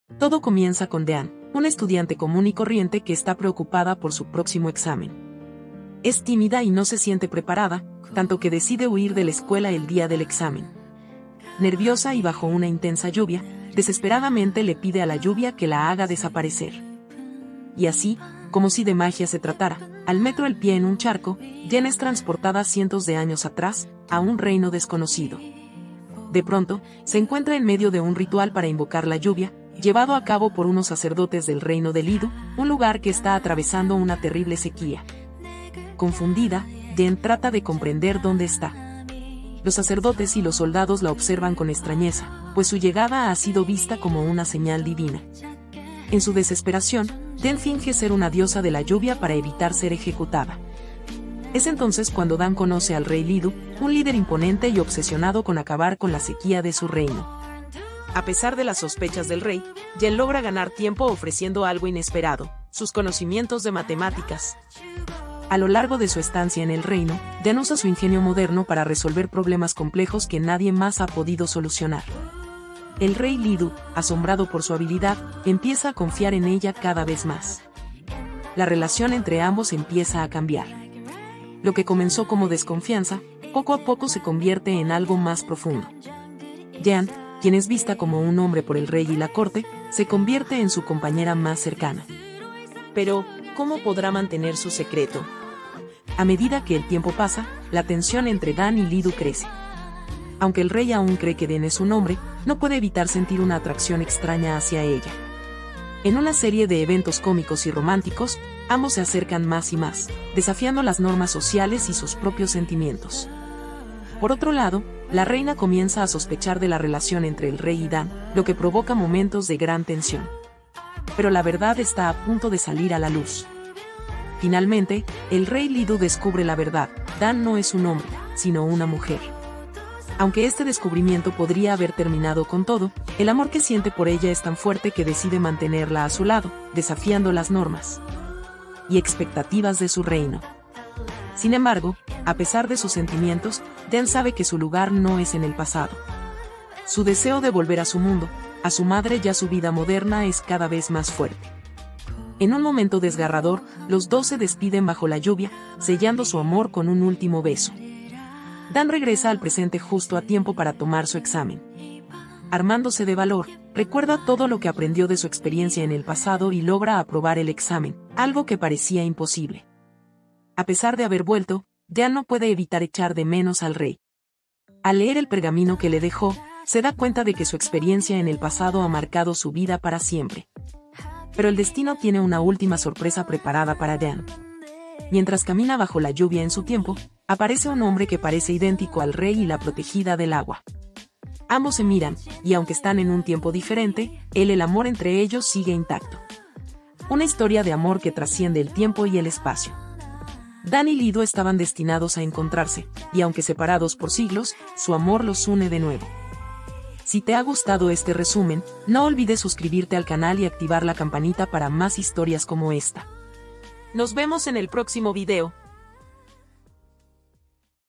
Todo comienza con Dean, una estudiante común y corriente que está preocupada por su próximo examen. Es tímida y no se siente preparada, tanto que decide huir de la escuela el día del examen. Nerviosa y bajo una intensa lluvia, desesperadamente le pide a la lluvia que la haga desaparecer. Y así, como si de magia se tratara, al meter el pie en un charco, Jen es transportada cientos de años atrás, a un reino desconocido. De pronto, se encuentra en medio de un ritual para invocar la lluvia, llevado a cabo por unos sacerdotes del reino de Lidu, un lugar que está atravesando una terrible sequía. Confundida, Jen trata de comprender dónde está. Los sacerdotes y los soldados la observan con extrañeza, pues su llegada ha sido vista como una señal divina. En su desesperación, Jen finge ser una diosa de la lluvia para evitar ser ejecutada. Es entonces cuando Dan conoce al rey Lidu, un líder imponente y obsesionado con acabar con la sequía de su reino. A pesar de las sospechas del rey, Jen logra ganar tiempo ofreciendo algo inesperado: sus conocimientos de matemáticas. A lo largo de su estancia en el reino, Jen usa su ingenio moderno para resolver problemas complejos que nadie más ha podido solucionar. El rey Lidu, asombrado por su habilidad, empieza a confiar en ella cada vez más. La relación entre ambos empieza a cambiar. Lo que comenzó como desconfianza, poco a poco se convierte en algo más profundo. Jen, quien es vista como un hombre por el rey y la corte, se convierte en su compañera más cercana. Pero, ¿cómo podrá mantener su secreto? A medida que el tiempo pasa, la tensión entre Dan y Lidu crece. Aunque el rey aún cree que Dan es un hombre, no puede evitar sentir una atracción extraña hacia ella. En una serie de eventos cómicos y románticos, ambos se acercan más y más, desafiando las normas sociales y sus propios sentimientos. Por otro lado, la reina comienza a sospechar de la relación entre el rey y Dan, lo que provoca momentos de gran tensión. Pero la verdad está a punto de salir a la luz. Finalmente, el rey Lidu descubre la verdad: Dan no es un hombre, sino una mujer. Aunque este descubrimiento podría haber terminado con todo, el amor que siente por ella es tan fuerte que decide mantenerla a su lado, desafiando las normas y expectativas de su reino. Sin embargo, a pesar de sus sentimientos, Dan sabe que su lugar no es en el pasado. Su deseo de volver a su mundo, a su madre y a su vida moderna es cada vez más fuerte. En un momento desgarrador, los dos se despiden bajo la lluvia, sellando su amor con un último beso. Dan regresa al presente justo a tiempo para tomar su examen. Armándose de valor, recuerda todo lo que aprendió de su experiencia en el pasado y logra aprobar el examen, algo que parecía imposible. A pesar de haber vuelto, Dan no puede evitar echar de menos al rey. Al leer el pergamino que le dejó, se da cuenta de que su experiencia en el pasado ha marcado su vida para siempre. Pero el destino tiene una última sorpresa preparada para Dan. Mientras camina bajo la lluvia en su tiempo, aparece un hombre que parece idéntico al rey y la protegida del agua. Ambos se miran, y aunque están en un tiempo diferente, el amor entre ellos sigue intacto. Una historia de amor que trasciende el tiempo y el espacio. Dan y Lidu estaban destinados a encontrarse, y aunque separados por siglos, su amor los une de nuevo. Si te ha gustado este resumen, no olvides suscribirte al canal y activar la campanita para más historias como esta. Nos vemos en el próximo video.